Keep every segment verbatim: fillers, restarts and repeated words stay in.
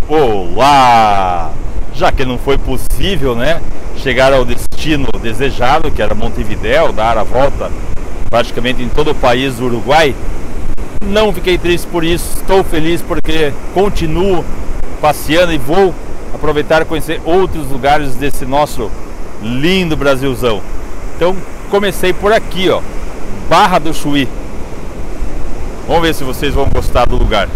Olá! Já que não foi possível, né, chegar ao destino desejado, que era Montevidéu, dar a volta praticamente em todo o país do Uruguai, não fiquei triste por isso, estou feliz porque continuo passeando e vou aproveitar e conhecer outros lugares desse nosso lindo Brasilzão. Então comecei por aqui, ó, Barra do Chuí. Vamos ver se vocês vão gostar do lugar.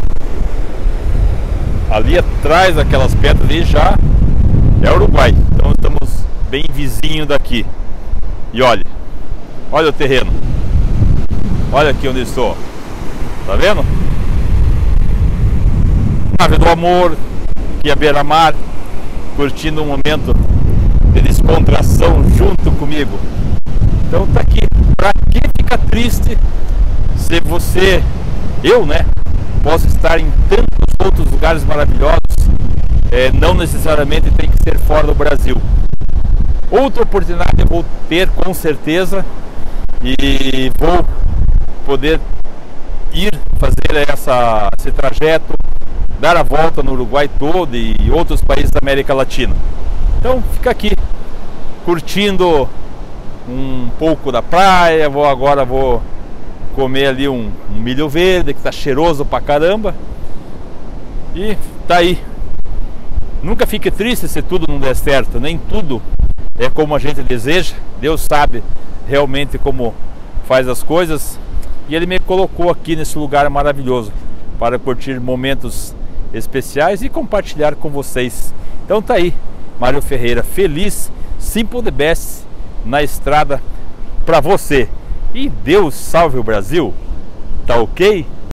Ali atrás daquelas pedras ali já é Uruguai, então estamos bem vizinho daqui. E olha, olha o terreno. Olha aqui onde estou. Tá vendo? Nave do Amor, aqui à beira-mar, curtindo um momento de descontração junto comigo. Então tá aqui. Pra que ficar triste se você, eu, né, posso estar em tantos outros lugares maravilhosos? É, não necessariamente tem que ser fora do Brasil. Outra oportunidade eu vou ter com certeza, e vou poder ir fazer essa, esse trajeto, dar a volta no Uruguai todo e outros países da América Latina. Então fica aqui curtindo um pouco da praia. Vou agora vou comer ali um, um milho verde que tá cheiroso pra caramba. E tá aí. Nunca fique triste se tudo não der certo, nem tudo é como a gente deseja. Deus sabe realmente como faz as coisas, e Ele me colocou aqui nesse lugar maravilhoso para curtir momentos especiais e compartilhar com vocês. Então tá aí, Mário Ferreira, feliz, simple the best na estrada para você. E Deus salve o Brasil, tá ok?